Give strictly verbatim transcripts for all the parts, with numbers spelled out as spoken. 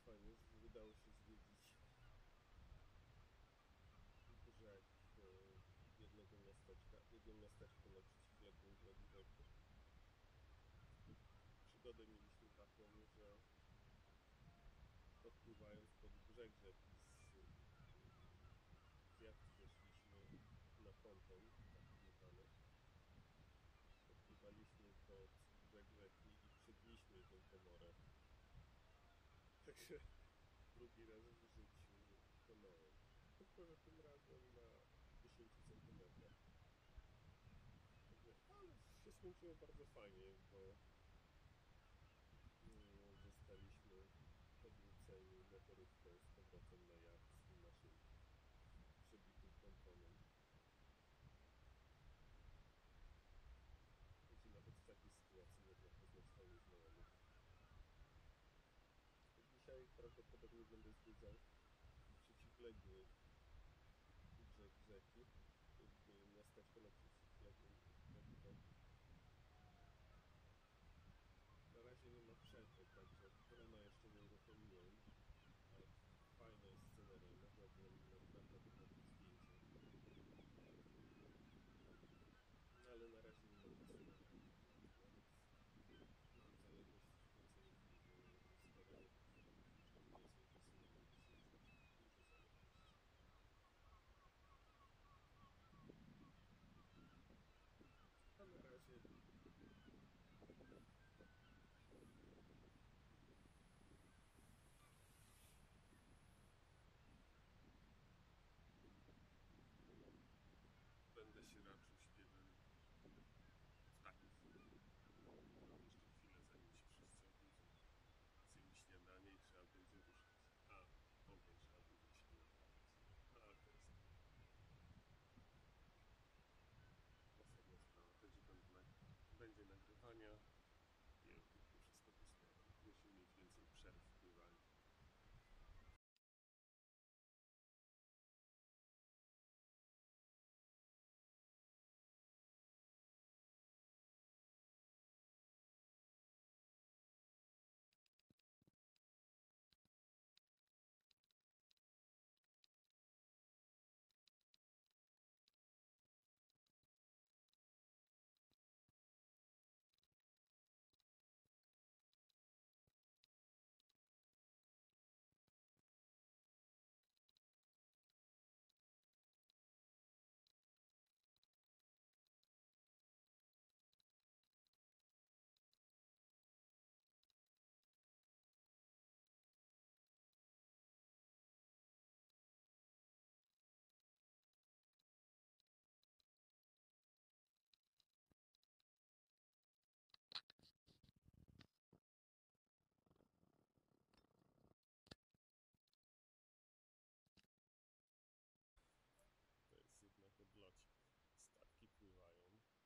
fajnie, że udało się zwiedzić brzeg e, jednego miasteczka, jedno miasteczko na przeciwległym brzegu rzeki. Przygodę mieliśmy taką, że podpływając pod brzeg rzeki z, z jachtu weszliśmy na ponton, taki dmuchany. Podpływaliśmy pod brzeg rzeki i przedliśmy tę komorę. Także drugi raz w życiu tonąłem. Tylko że tym razem na dziesięciu centymetrach. Ale się skończyło bardzo fajnie, bo mm, zostaliśmy podrzuceni motorówką z powrotem na jacht z naszym przebitym pontonem. Także nawet w takiej sytuacji można poznać fajnych znajomych. Dzisiaj prawdopodobnie będę zwiedzał przeciwległy brzeg rzeki, miasteczko na przeciwległym brzegu rzeki. Na razie nie ma przerwy, także drona jeszcze nie uruchomiłem, a fajna jest sceneria, mogłabym naprawdę robić zdjęcia. No ale na razie nie ma czasu na nawet mam zaległość w kręceniu filmu z terenu, jeszcze więcej rysunku, bo są już duże zaległości. A na razie będę się raczył śpiewem ptaków. Jeszcze chwilę, zanim się wszyscy obudzą. Zjem śniadanie i trzeba będzie ruszać. A, ogień trzeba będzie dzisiaj naprawić. No ale to jest osobna sprawa. Także będę, będzie nagrywania i to wszystko poskładam. Musimy mieć więcej przerw w pływaniu. To jest jednak odlocik. Statki pływają.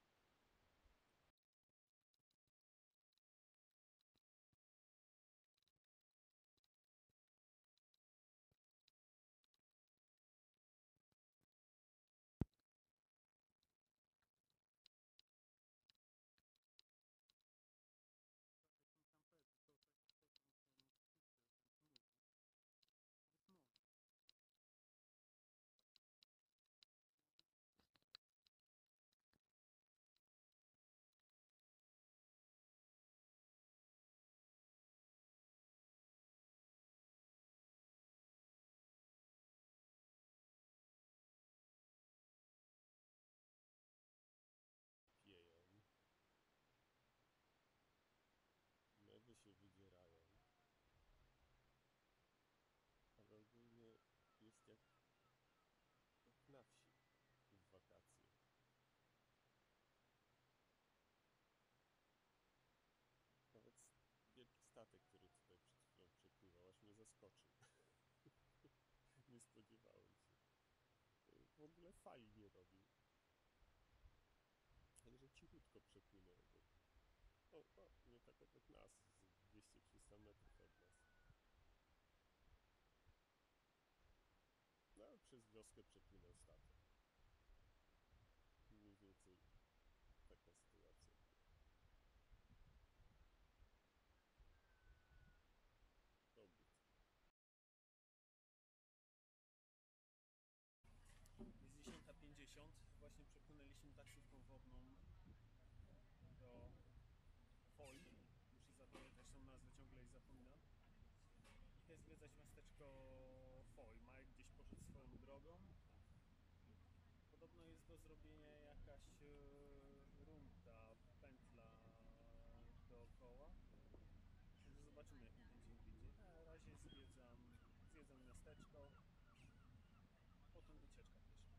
Pieją. Mewy się wydzierają. Ale ogólnie jest jak, jak na wsi w wakacje. Nawet wielki statek, który tutaj przed chwilą przepływał, aż mnie zaskoczył. Nie spodziewałem się. W ogóle fali nie robił. Także cichutko przepłynął. O, o, nie tak obok nas, z dwieście trzysta metrów od nas. No, przez wioskę przepłynął statek. Mniej więcej taka sytuacja była. Kogut. zwiedzać miasteczko Folmar, gdzieś poszedł swoją drogą. Podobno jest do zrobienia jakaś e, runda, pętla dookoła. Także zobaczymy, jak mi ten dzień wyjdzie. Na razie zwiedzam, zwiedzam miasteczko, potem wycieczka piesza.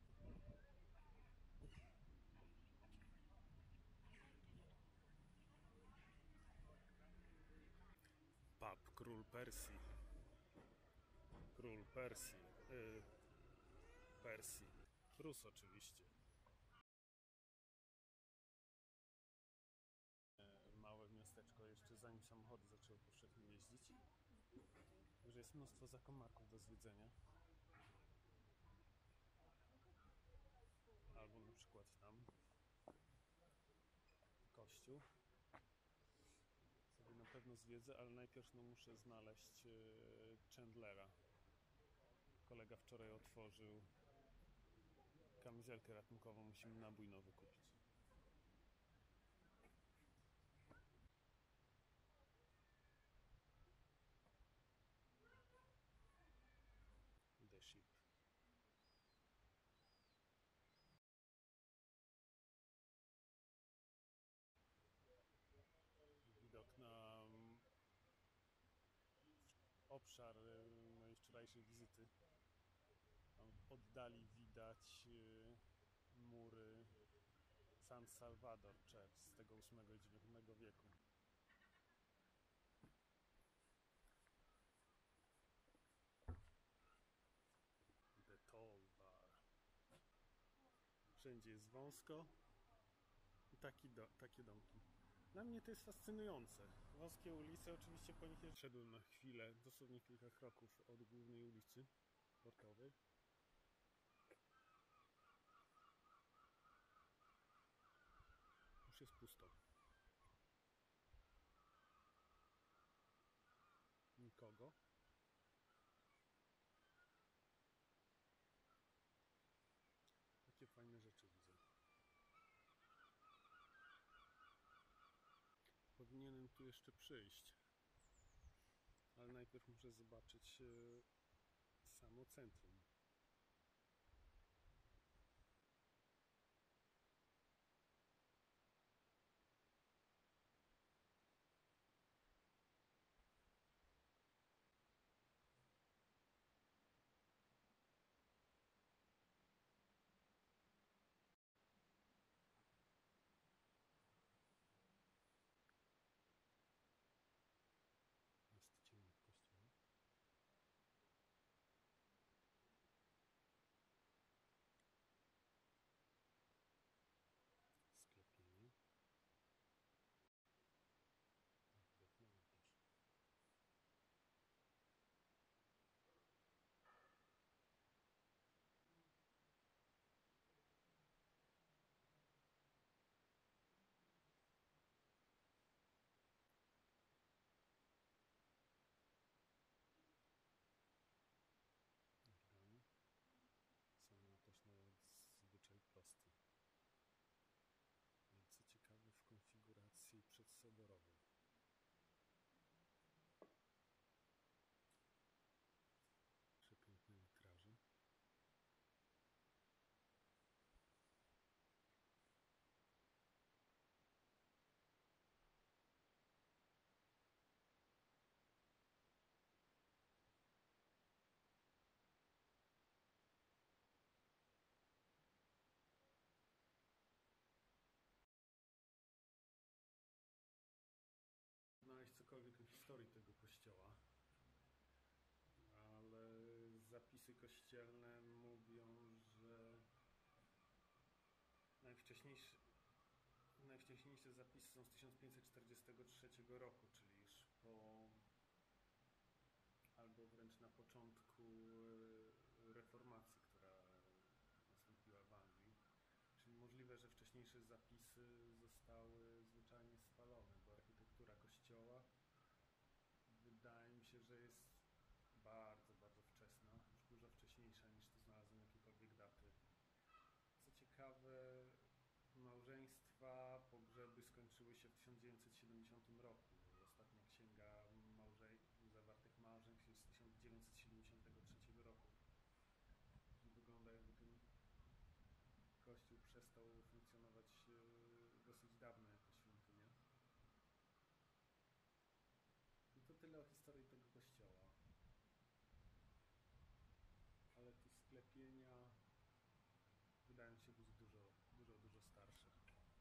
Pub Król Persji. Król Persji. Yy, Persji. Rus oczywiście. Małe miasteczko jeszcze zanim samochody zaczęły powszechnie jeździć. Także jest mnóstwo zakamarków do zwiedzenia. Albo na przykład tam kościół. Sobie na pewno zwiedzę, ale najpierw no, muszę znaleźć yy, Chandlera. Kolega wczoraj otworzył kamizelkę ratunkową, musimy nabój nowy kupić. The Ship. Widok na obszar mojej wczorajszej wizyty. Tam w oddali widać mury San Salvador Church z tego ósmego i dziewiątego wieku. The Toll Bar. Wszędzie jest wąsko i taki do, takie domki. Dla mnie to jest fascynujące. Wąskie ulice, oczywiście po nich szedłem na chwilę, dosłownie kilka kroków od głównej ulicy portowej. Już jest pusto. Nikogo. Takie fajne rzeczy widzę. Powinienem tu jeszcze przyjść. Ale najpierw muszę zobaczyć samo centrum. Jest ciemno w kościele. Sklepienie. Widok na ołtarz. Organy są też nadzwyczaj proste. I co ciekawe, w konfiguracji przedsoborowej. Przepiękne witraże. Znaleźć cokolwiek o historii tego kościoła, ale zapisy kościelne mówią, że najwcześniejsze, najwcześniejsze zapisy są z tysiąc pięćset czterdziestego trzeciego roku, czyli już po albo wręcz na początku reformacji, która nastąpiła w Anglii. Czyli możliwe, że wcześniejsze zapisy zostały zwyczajnie spalone, bo architektura kościoła wydaje mi się, że jest bardzo, bardzo wczesna, już dużo wcześniejsza niż tu znalazłem jakiekolwiek daty. Co ciekawe, małżeństwa, pogrzeby skończyły się w tysiąc dziewięćset siedemdziesiątym roku. Ostatnia księga małżej- zawartych małżeństw jest z tysiąc dziewięćset dosyć dawno jako świątynia. I to tyle o historii tego kościoła. Ale tu sklepienia wydają się być dużo, dużo, dużo starsze.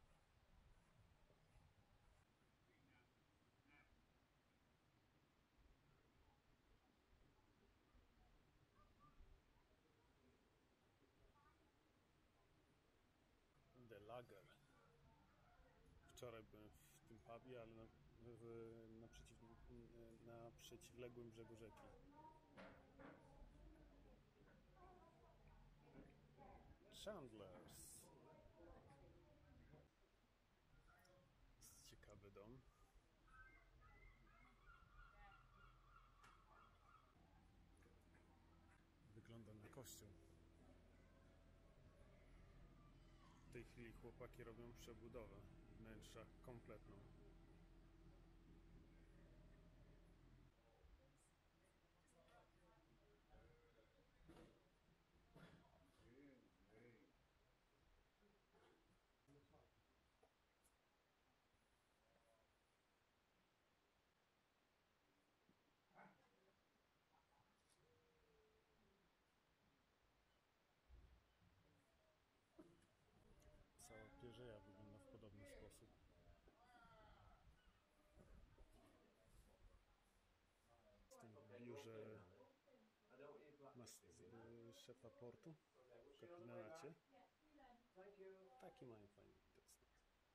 The Lager. Wczoraj byłem w tym pubie, ale na, w, na, przeciw, na przeciwległym brzegu rzeki. Chandler's. Jest ciekawy dom. Wygląda na kościół. W tej chwili chłopaki robią przebudowę wnętrza kompletną. Cała pierzeja wygląda w podobny sposób. Jestem w biurze mas- szefa portu w kapitanacie. Taki mają fajny widok stąd.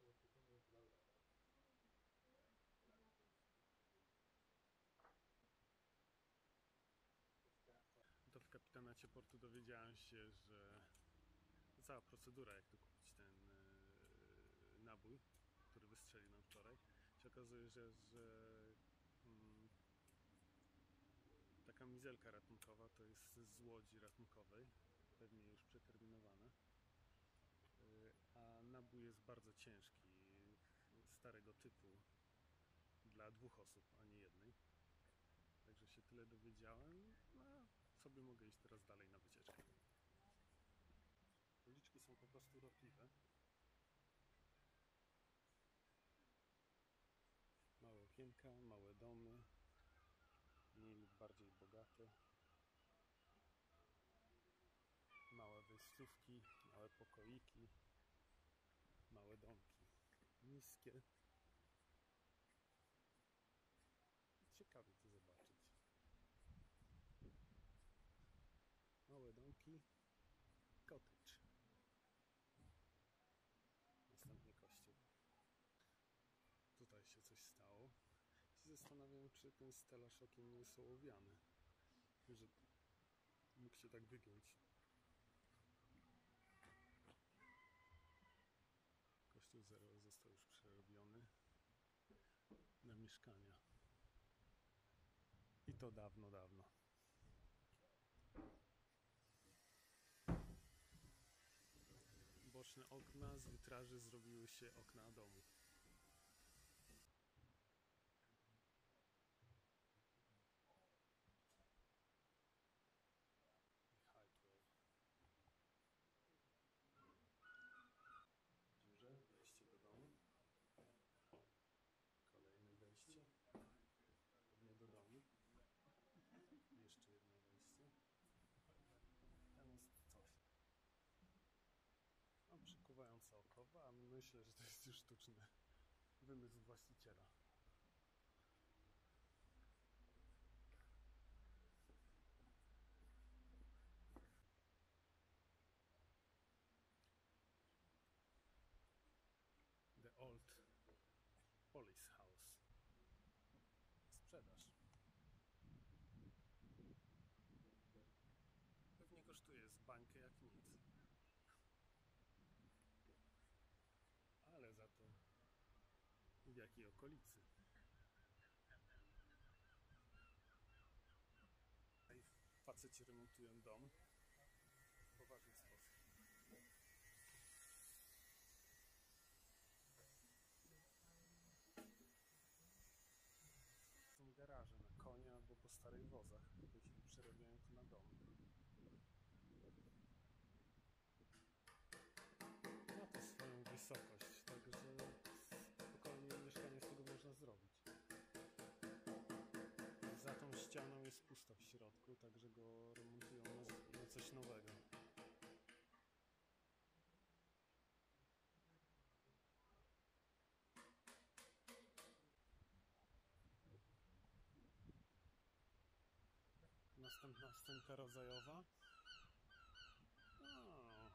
To w kapitanacie portu dowiedziałem się, że cała procedura, jak to kupić ten yy, nabój, który wystrzeli nam wczoraj, się okazuje, że, że mm, ta kamizelka ratunkowa to jest z łodzi ratunkowej, pewnie już przeterminowana, yy, a nabój jest bardzo ciężki, starego typu, dla dwóch osób, a nie jednej. Także się tyle dowiedziałem, no sobie mogę iść teraz dalej na wycieczkę. Uliczki są po prostu urokliwe. Małe okienka, małe domy, mniej lub bardziej bogate. Małe wejściówki, małe pokoiki, małe domki. Niskie. Ciekawie to zobaczyć. Małe domki, cottage. Następnie kościół. Tutaj się coś stało. I zastanawiam, czy ten stelaż okiem nie jest ołowiany. Że mógł się tak wygiąć. Kościół zero został już przerobiony na mieszkania. I to dawno, dawno. Boczne okna z witraży zrobiły się okna domu. I Hydwell. W biurze wejście do domu. Kolejne wejście. Pewnie do domu. Jeszcze jedno wejście. Tam jest coś. No, przykuwające oko, a myślę, że to jest już sztuczny wymysł właściciela. The Old Police House. Na sprzedaż. Pewnie kosztuje z bańkę jak nic. Ale za to w jakiej okolicy? Tutaj faceci remontują dom w poważny sposób. Są garaże na konie albo po starych wozach. W tej chwili przerabiają to na dom. Ma to swoją wysokość, także nowego. Następna scenka rodzajowa. O,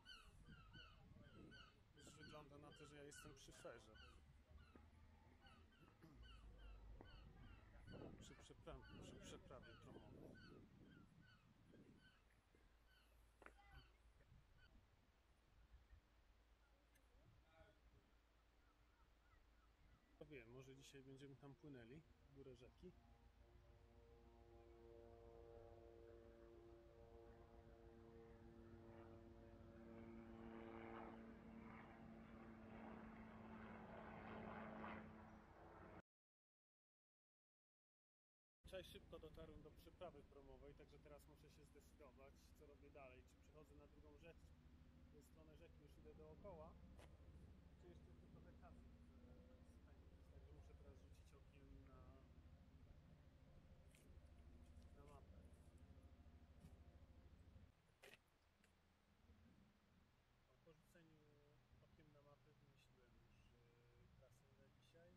już wygląda na to, że ja jestem przy ferze. Przy przeprawie, przy przeprawie promowej. To wiem, może dzisiaj będziemy tam płynęli w górę rzeki. Wczoraj szybko dotarłem do przeprawy promowej, także teraz muszę się zdecydować, co robię dalej. Czy przechodzę na drugą rzecz, w stronę rzeki już idę dookoła, czy jeszcze tu trochę czasu chcę spędzić. Także muszę teraz rzucić okiem na, na mapę. Po rzuceniu okiem na mapę wymyśliłem już yy, trasę na dzisiaj.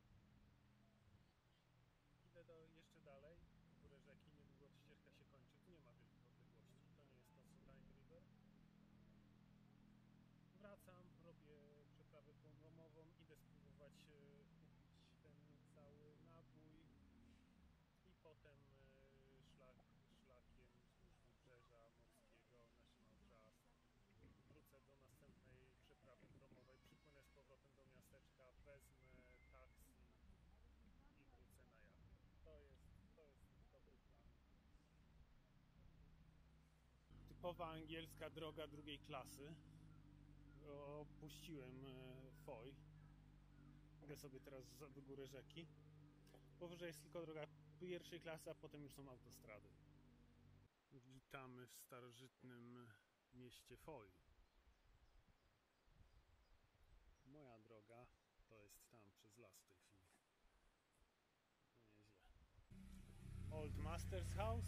Idę do, jeszcze dalej, w górę rzeki, niedługo ścieżka się kończy, tu nie ma wielkich odległości, to nie jest to co Rhine River. Wracam, robię przeprawę promową, idę spróbować e, kupić ten cały nabój i potem e, szlak, szlakiem wzdłuż wybrzeża morskiego National Trust wrócę do następnej przeprawy promowej, przypłynę z powrotem do miasteczka, wezmę taksi i wrócę na jacht. To jest, to jest dobry plan. Typowa angielska droga drugiej klasy. Opuściłem Foy. Idę sobie teraz w górę rzeki. Powyżej jest tylko droga pierwszej klasy, a potem już są autostrady. Witamy w starożytnym mieście Foy. Moja droga to jest tam przez las w tej chwili. No nieźle. Old Master's House.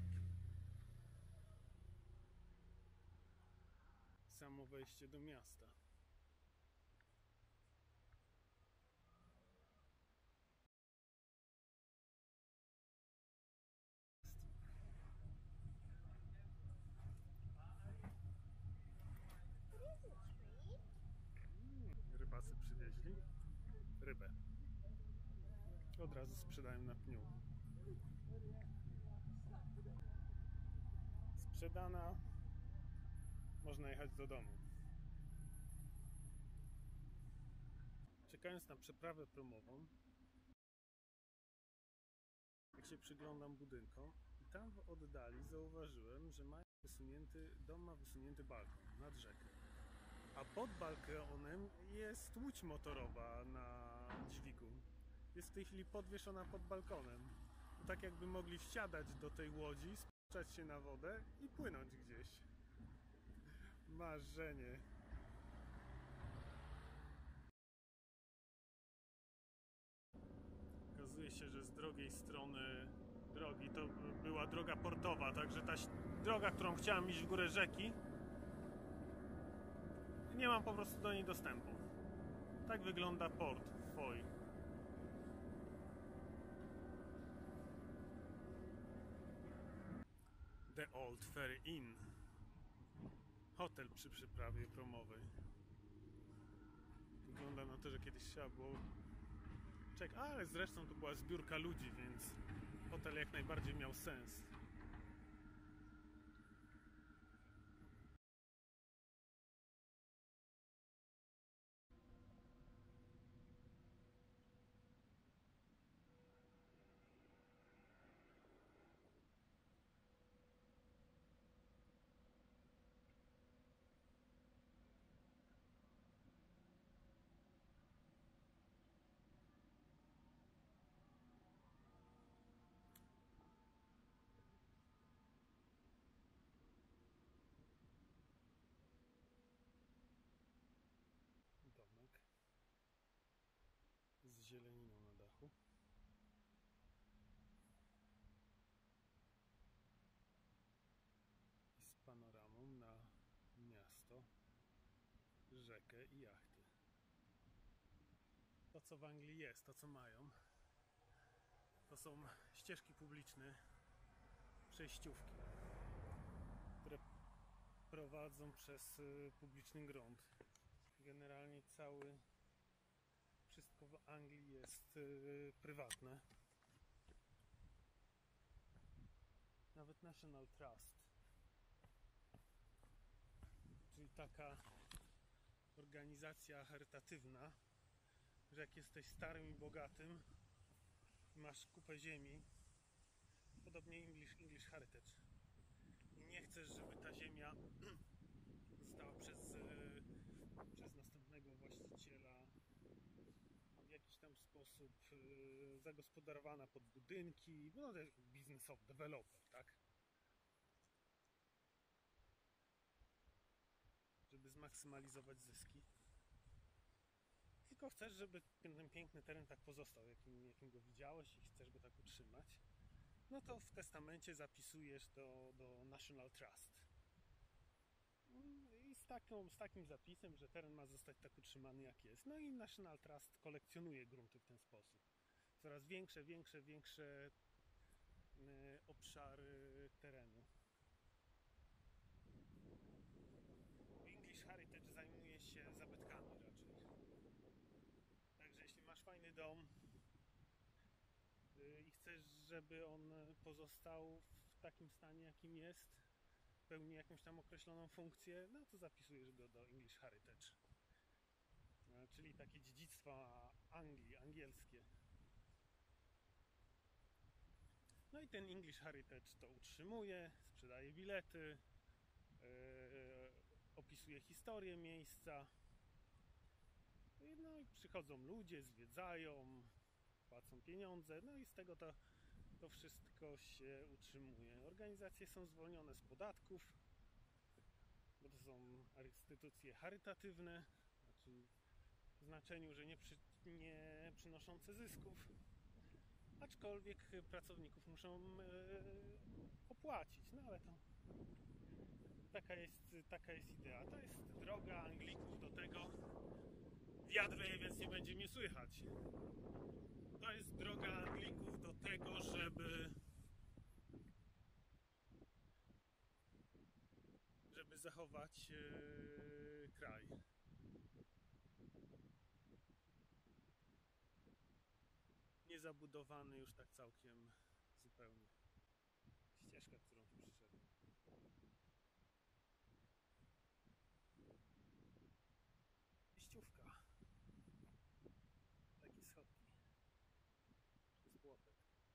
Samo wejście do miasta. Rybacy przywieźli rybę. Od razu sprzedają na pniu. Sprzedana. Można jechać do domu. Czekając na przeprawę promową, jak się przyglądam budynkom, i tam w oddali zauważyłem, że mają wysunięty, dom ma wysunięty balkon nad rzekę. A pod balkonem jest łódź motorowa na dźwigu. Jest w tej chwili podwieszona pod balkonem. Tak jakby mogli wsiadać do tej łodzi, spuszczać się na wodę i płynąć gdzieś. Marzenie. Okazuje się, że z drugiej strony drogi to była droga portowa, także ta droga, którą chciałem iść w górę rzeki, nie mam po prostu do niej dostępu. Tak wygląda port w Foy. The Old Ferry Inn. Hotel przy przyprawie promowej. Wygląda na to, że kiedyś trzeba było czekać, ale zresztą to była zbiórka ludzi, więc hotel jak najbardziej miał sens. rzekę i jachty. To, co w Anglii jest, to, co mają, to są ścieżki publiczne, przejściówki, które prowadzą przez y, publiczny grunt. Generalnie cały, wszystko w Anglii jest y, prywatne. Nawet National Trust, czyli taka organizacja charytatywna, że jak jesteś starym i bogatym, masz kupę ziemi, podobnie English, English Heritage, i nie chcesz, żeby ta ziemia została przez, e, przez następnego właściciela w jakiś tam sposób e, zagospodarowana pod budynki, no to jest biznesowy, deweloper, tak? Żeby zmaksymalizować zyski. Tylko chcesz, żeby ten piękny teren tak pozostał, jakim, jakim go widziałeś, i chcesz go tak utrzymać, no to w testamencie zapisujesz do, do National Trust. I z, taką, z takim zapisem, że teren ma zostać tak utrzymany, jak jest. No i National Trust kolekcjonuje grunty w ten sposób. Coraz większe, większe, większe y, obszary terenu. English Heritage zajmuje się zabytkami raczej. Także jeśli masz fajny dom y, i chcesz, żeby on pozostał w takim stanie, jakim jest, pełni jakąś tam określoną funkcję, no to zapisujesz go do English Heritage. Czyli takie dziedzictwo Anglii, angielskie. No i ten English Heritage to utrzymuje, sprzedaje bilety, yy, opisuje historię miejsca. No i przychodzą ludzie, zwiedzają, płacą pieniądze, no i z tego to, to wszystko się utrzymuje. Organizacje są zwolnione z podatków, bo to są instytucje charytatywne, znaczy w znaczeniu, że nie, przy, nie przynoszące zysków, aczkolwiek pracowników muszą e, opłacić, no ale to taka jest, taka jest idea. To jest droga Anglików do tego, wiatr wieje, więc nie będzie mnie słychać. To jest droga Anglików do tego, żeby żeby zachować e, kraj. Niezabudowany już tak całkiem zupełnie. Ścieżka, którą tu przyszedłem. Wyjściówka. Takie schodki. Przez płotek.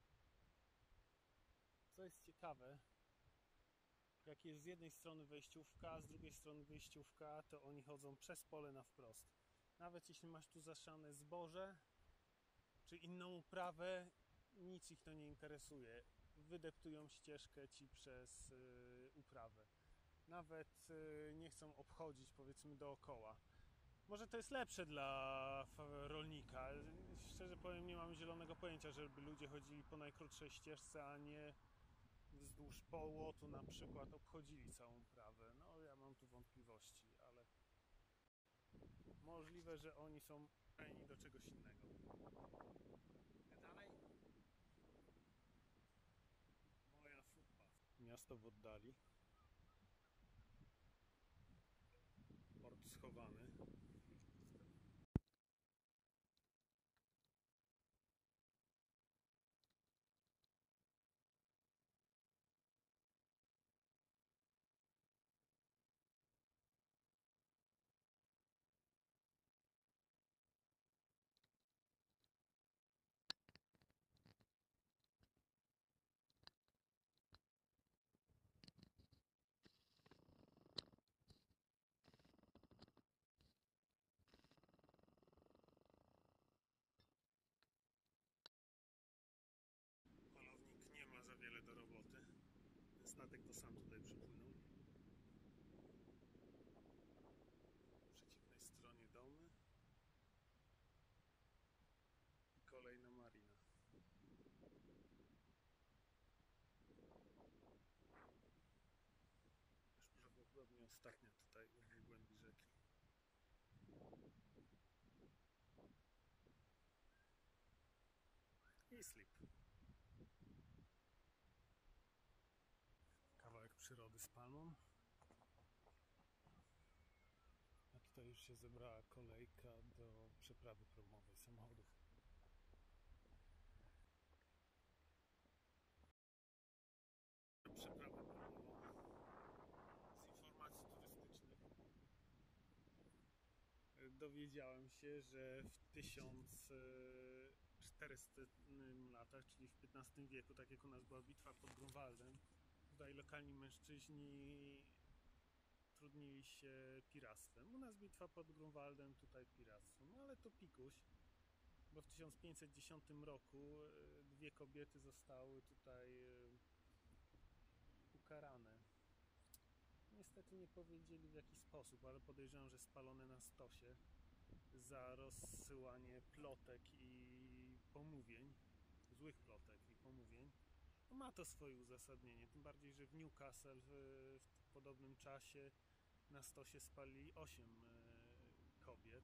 Co jest ciekawe, jak jest z jednej strony wejściówka, a z drugiej strony wyjściówka, to oni chodzą przez pole na wprost. Nawet jeśli masz tu zasiane zboże czy inną uprawę, nic ich to nie interesuje. Wydeptują ścieżkę ci przez y, uprawę. Nawet y, nie chcą obchodzić, powiedzmy, dookoła. Może to jest lepsze dla rolnika. Szczerze powiem, nie mam zielonego pojęcia, żeby ludzie chodzili po najkrótszej ścieżce, a nie wzdłuż połotu na przykład obchodzili całą uprawę. No ja mam tu wątpliwości, ale możliwe, że oni są fajni do czegoś innego. Dalej. Moja footpath. Miasto w oddali. Port schowany. Polownik nie ma za wiele do roboty. Ten statek to sam tutaj przypłynął. Po przeciwnej stronie domy i kolejna marina. Już prawdopodobnie ostatnia tutaj w głębi rzeki. z palmą. A tutaj już się zebrała kolejka do przeprawy promowej samochodów. Przeprawę promową z informacji turystycznych dowiedziałem się, że w tysiąc czterystym latach, czyli w piętnastym wieku, tak jak u nas była bitwa pod Grunwaldem, tutaj lokalni mężczyźni trudnili się piractwem. U nas bitwa pod Grunwaldem, tutaj piractwo. No ale to pikuś, bo w tysiąc pięćset dziesiątym roku dwie kobiety zostały tutaj ukarane. Niestety nie powiedzieli w jaki sposób, ale podejrzewam, że spalone na stosie za rozsyłanie plotek i pomówień, złych plotek i pomówień. No ma to swoje uzasadnienie, tym bardziej, że w Newcastle w, w podobnym czasie na stosie spalili osiem kobiet.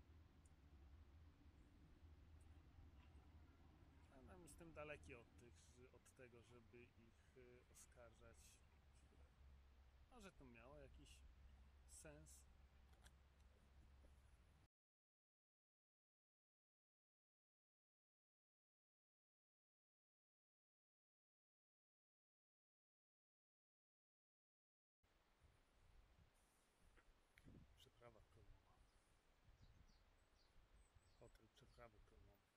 A nam jestem daleki od, tych, od tego, żeby ich oskarżać. Może to miało jakiś sens. Przeprawa promowa. Hotel przeprawy promowej.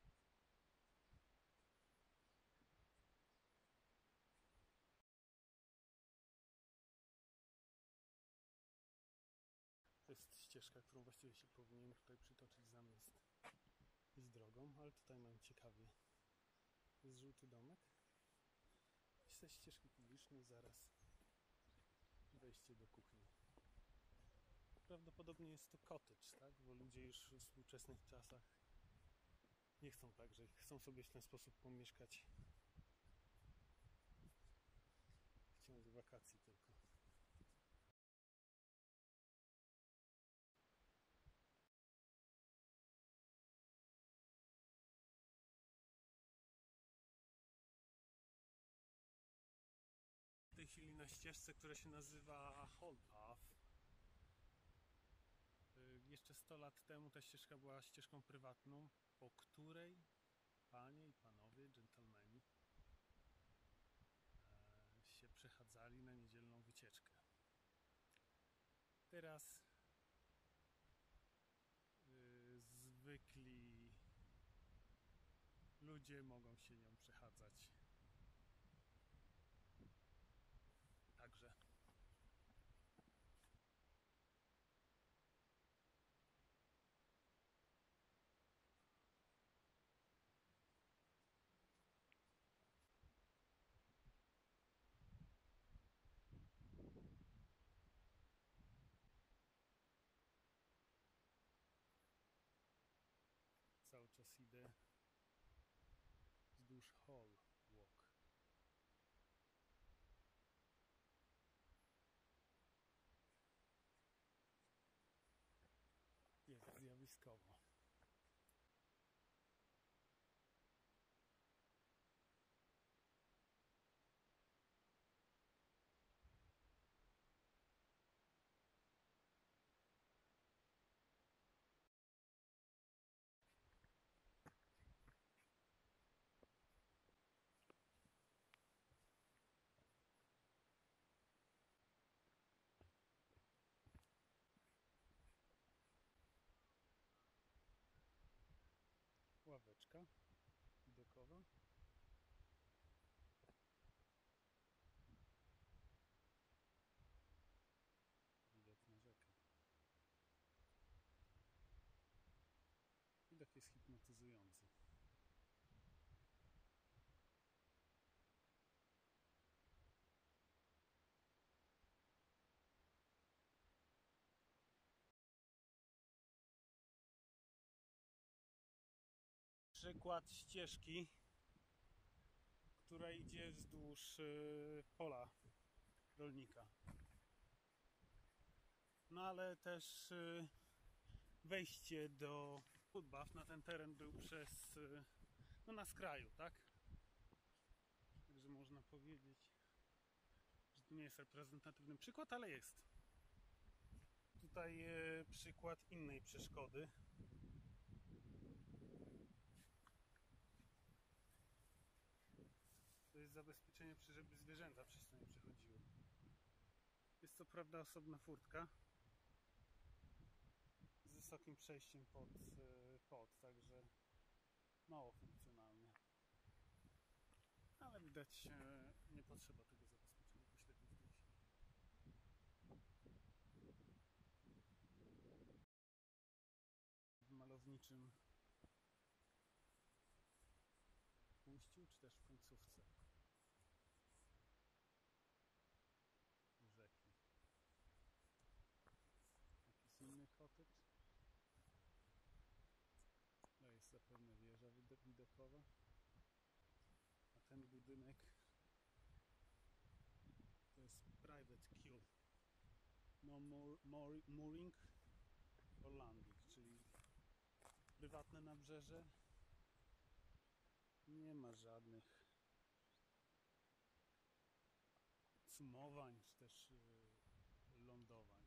To jest ścieżka, którą właściwie się powinienem tutaj przytoczyć zamiast iść drogą, ale tutaj mam ciekawie. Jest żółty domek. Ze ścieżki publicznej zaraz wejście do kuchni. Prawdopodobnie jest to cottage, tak? Bo ludzie już w współczesnych czasach nie chcą tak, że chcą sobie w ten sposób pomieszkać w ciągu wakacji tylko. W tej chwili na ścieżce, która się nazywa Hall Path. Jeszcze sto lat temu ta ścieżka była ścieżką prywatną, po której panie i panowie, dżentelmeni się przechadzali na niedzielną wycieczkę. Teraz yy, zwykli ludzie mogą się nią przechadzać także. Cały czas idę wzdłuż Hall Walk. Jest zjawiskowo. Ławeczka widokowa. Widok na rzekę. Widok jest hipnotyzujący. Przykład ścieżki, która idzie wzdłuż pola rolnika. No ale też wejście do Footbath na ten teren był przez, no na skraju, tak? Także można powiedzieć, że to nie jest reprezentatywny przykład, ale jest. Tutaj e, przykład innej przeszkody. To jest zabezpieczenie, żeby zwierzęta przez to nie przechodziły. Jest co prawda osobna furtka z wysokim przejściem pod, e, pod także mało funkcjonalny. Ale widać, e, nie potrzeba tego zabezpieczenia pośrednio w tej chwili. W malowniczym ujściu, czy też w końcówce rzeki. Jakiś inny cottage. To jest zapewne wieża widokowa. A ten budynek to jest private quay. No moor, moor, mooring or landing, czyli prywatne nabrzeże. Nie ma żadnych cumowań, czy też yy, lądowań.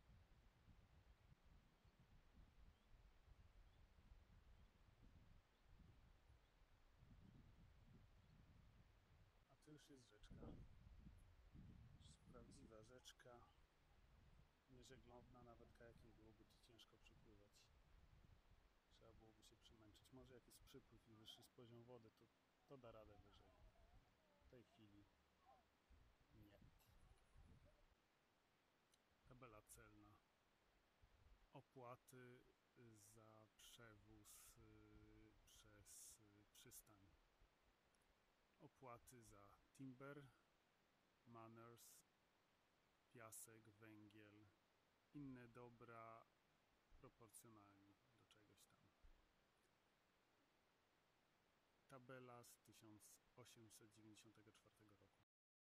A to już jest rzeczka. To jest prawdziwa rzeczka. Nieżeglowna, nawet kajakiem byłoby to ciężko przepływać. Trzeba byłoby się przemęczyć. Może jakiś przypływ i wyższy poziom wody, to, to da radę wyżej. W tej chwili nie. Tabela celna. Opłaty za przewóz y, przez y, przystań. Opłaty za timber, manners, piasek, węgiel, inne dobra proporcjonalnie do czegoś tam. Tabela z tysiąc osiemset dziewięćdziesiątego czwartego roku.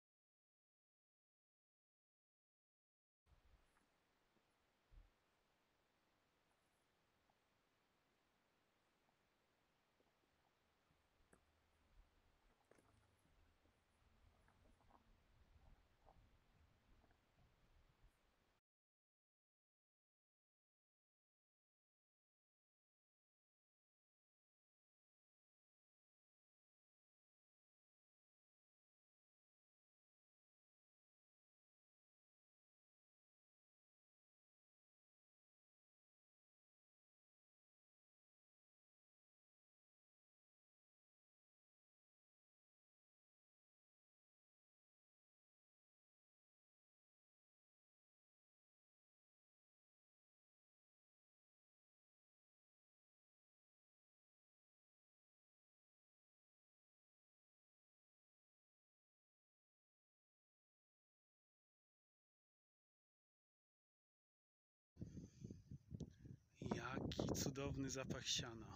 Jaki cudowny zapach siana.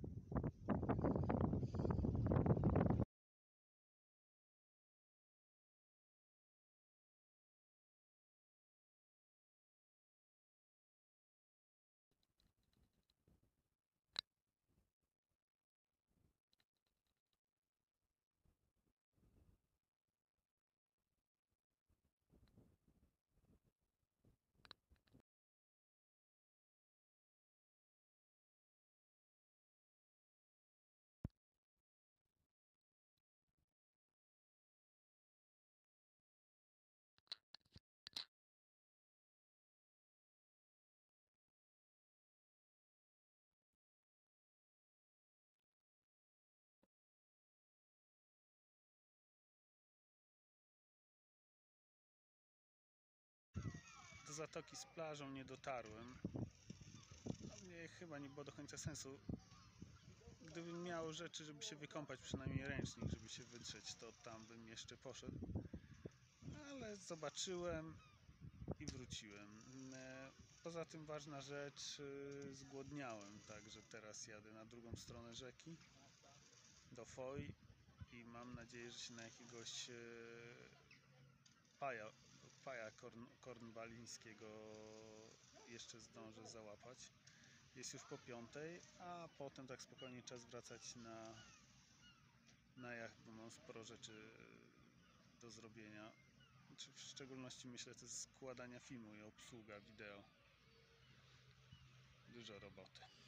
Do zatoki z plażą nie dotarłem. No, mnie chyba nie było do końca sensu. Gdybym miał rzeczy, żeby się wykąpać, przynajmniej ręcznik, żeby się wytrzeć, to tam bym jeszcze poszedł. Ale zobaczyłem i wróciłem. Poza tym ważna rzecz, zgłodniałem, także teraz jadę na drugą stronę rzeki, do Foi i mam nadzieję, że się na jakiegoś paja, paja korn, kornwalińskiego jeszcze zdążę załapać. Jest już po piątej, a potem tak spokojnie czas wracać na, na jacht, bo mam sporo rzeczy do zrobienia. czy w szczególności myślę, to jest składania filmu i obsługa wideo. Dużo roboty.